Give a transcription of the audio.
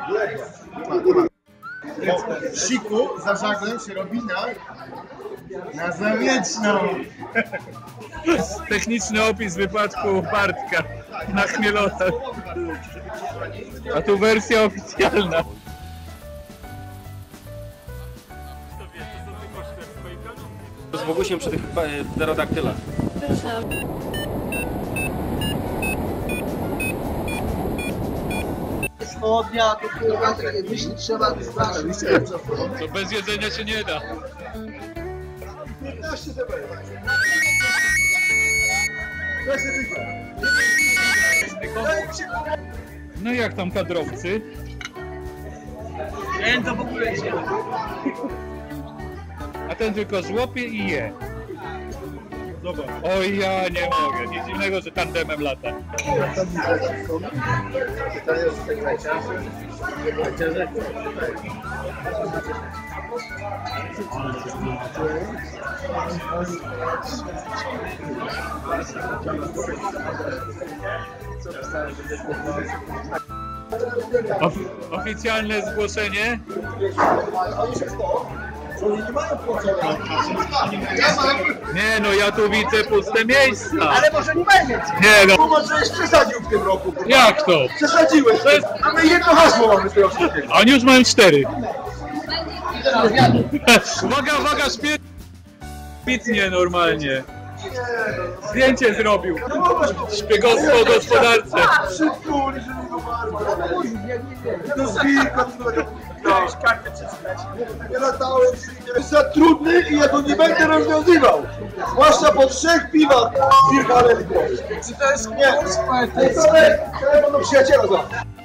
W siku za żaglem się robi na Zawieczną. Techniczny opis wypadku Bartka na Chmielotach. A tu wersja oficjalna. Z Bogusiem przy tych pterodaktylach. Spodnia, to kurwa, takie myśli trzeba wystraszyć. To bez jedzenia się nie da. No jak tam kadrowcy? Ten to w ogóle się. A ten tylko złopie i je. Oj, ja nie mogę. Nic dziwnego, że tandemem lata. To jest tak najcięższe. Oficjalne zgłoszenie. Nie no, ja tu widzę puste miejsca. Ale może nie będzie. Nie no. Może przesadził w tym roku. Jak to? Przesadziłeś. To jest... A my jedno hasło mamy z tego wszystkiego. A oni już mają 4. Uwaga, Spitnie normalnie. Zdjęcie zrobił. Szpiegostwo o gospodarce. Szybko, żeby go bardzo. No zwilka, nie latałem, jest za trudny i ja go nie będę rozwiązywał. Zwłaszcza po 3 piwach z Wilka Czy to jest nie? To jest telefon do przyjaciela.